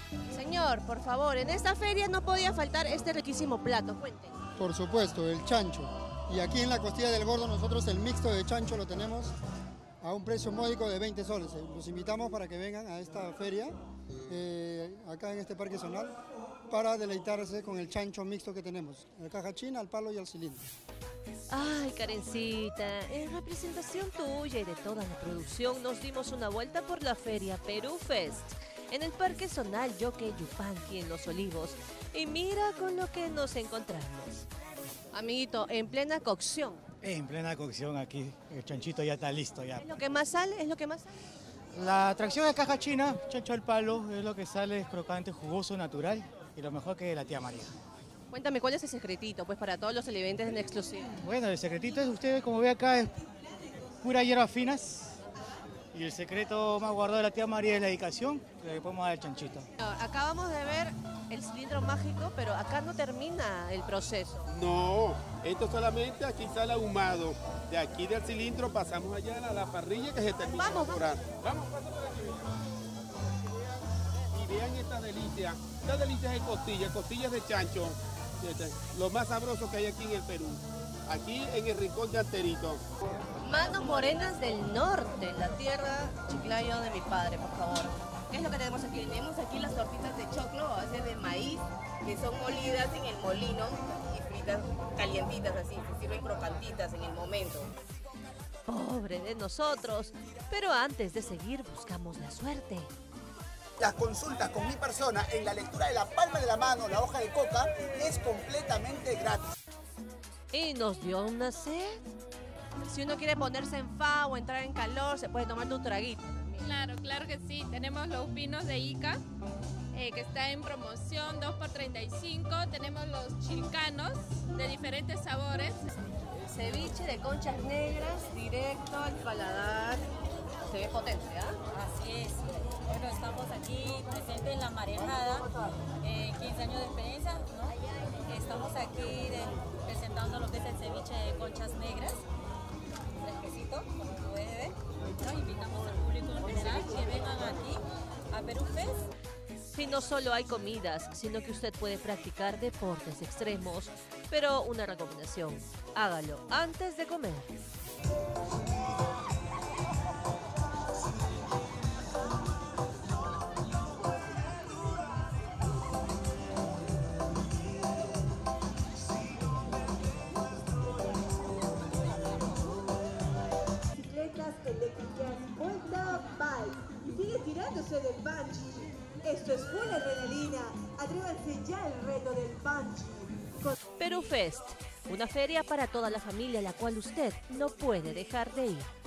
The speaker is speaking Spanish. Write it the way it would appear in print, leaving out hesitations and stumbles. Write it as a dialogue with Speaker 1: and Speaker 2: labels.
Speaker 1: Señor, por favor, en esta feria no podía faltar este riquísimo plato. Cuente.
Speaker 2: Por supuesto, el chancho. Y aquí en la Costilla del Gordo nosotros el mixto de chancho lo tenemos a un precio módico de 20 soles. Los invitamos para que vengan a esta feria, acá en este parque zonal, para deleitarse con el chancho mixto que tenemos, la caja china, al palo y al cilindro.
Speaker 1: Ay, Karencita, en representación tuya y de toda la producción nos dimos una vuelta por la feria Perú Fest, en el Parque Zonal Yoque Yupanqui en Los Olivos. Y mira con lo que nos encontramos. Amiguito, en plena cocción.
Speaker 3: En plena cocción aquí, el chanchito ya está listo ya.
Speaker 1: ¿Es lo que más sale? ¿Es lo que más sale?
Speaker 3: La atracción de caja china, chancho al palo, es lo que sale, es crocante, jugoso, natural y lo mejor que la tía María.
Speaker 1: Cuéntame, ¿cuál es el secretito? Pues para todos los televidentes en exclusiva.
Speaker 3: Bueno, el secretito es, ustedes como ve acá, es pura hierbas finas. Y el secreto más guardado de la tía María es la dedicación que le podemos dar al chanchito.
Speaker 1: Acabamos de ver el cilindro mágico, pero acá no termina el proceso.
Speaker 4: No, esto solamente aquí sale ahumado. De aquí del cilindro pasamos allá a la parrilla que se termina de evaporar. Vamos, pasa por aquí. Y vean estas delicias de costillas de chancho. Lo más sabroso que hay aquí en el Perú. Aquí en el rincón de Anterito.
Speaker 1: Manos morenas del norte, la tierra chiclayo de mi padre, por favor. ¿Qué es lo que tenemos aquí?
Speaker 5: Tenemos aquí las tortitas de choclo a base de maíz, que son molidas en el molino y fritas calientitas así, se sirven crocantitas en el momento.
Speaker 1: Pobre de nosotros, pero antes de seguir buscamos la suerte.
Speaker 6: Las consultas con mi persona en la lectura de la palma de la mano, la hoja de coca, es completamente gratis.
Speaker 1: Y nos dio una sed. Si uno quiere ponerse en fa o entrar en calor, se puede tomar un traguito.
Speaker 7: Claro, claro que sí. Tenemos los vinos de Ica, que está en promoción 2 por 35. Tenemos los chilcanos de diferentes sabores.
Speaker 1: Ceviche de conchas negras, directo al paladar. Se ve potente, ¿ah?
Speaker 8: Así es. Bueno, estamos aquí presentes en La Marejada, 15 años de experiencia, ¿no? Estamos aquí presentando lo que es el ceviche de conchas negras, fresquecito, como lo puede ver. Nos invitamos al público en general que vengan aquí a Perú Fest.
Speaker 1: Y no solo hay comidas, sino que usted puede practicar deportes extremos. Pero una recomendación, hágalo antes de comer.
Speaker 9: Bicicletas eléctricas Volta Bike. Sigue tirándose del bungee. Esto es full adrenalina. Atrévanse ya al reto del bungee.
Speaker 1: Perú Fest, una feria para toda la familia a la cual usted no puede dejar de ir.